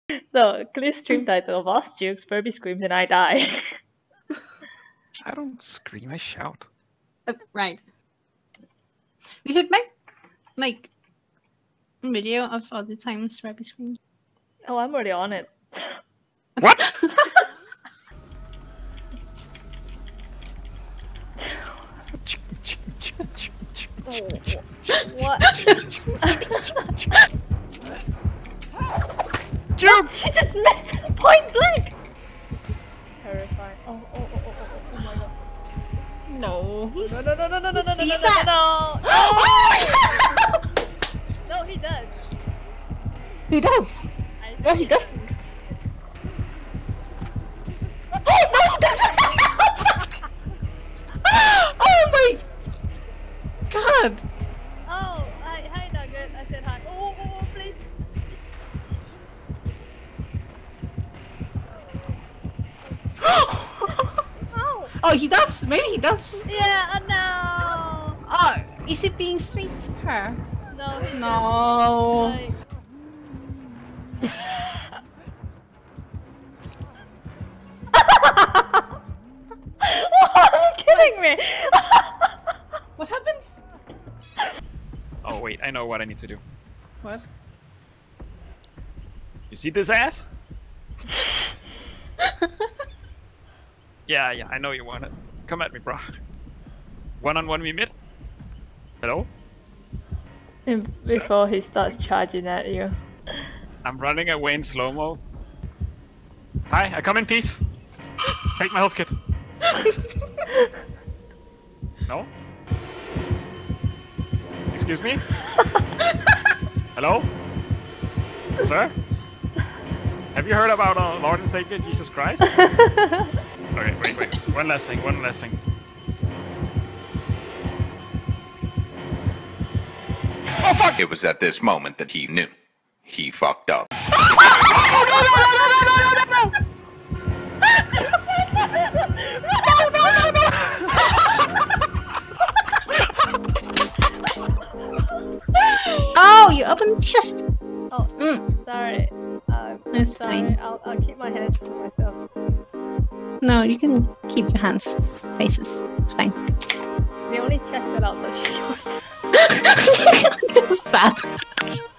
So, clear stream title of us jukes, Furby screams, and I die. I don't scream, I shout. Right. We should make, like, a video of all the times Rabbi screams. Oh, I'm already on it. What? What? Juke! She just missed it point blank! Terrifying. Oh my god. No. No. See that? No! No, he does. He does. No, he doesn't. Oh no! Oh my god! Oh, hi, Nugget. I said hi. Oh, please. Oh! Oh, he does. Maybe he does. Yeah, no! Oh, is he being sweet to her? No, he No. Like... Are you kidding me? What happened? Oh wait, I know what I need to do. What? You see this ass? Yeah, I know you want it. Come at me, bro. One-on-one me mid. Hello? Before he starts charging at you. I'm running away in slow-mo. Hi, I come in peace. Take my health kit. No? Excuse me? Hello? Sir? Have you heard about our Lord and Savior Jesus Christ? Okay, wait. One last thing. Oh fuck! It was at this moment that he knew. He fucked up. Oh, you opened chest. Oh, sorry. It's sorry. fine. I'll keep my hands to myself. No, you can keep your hands, faces. It's fine. The only chest that I'll touch is yours. Just bad.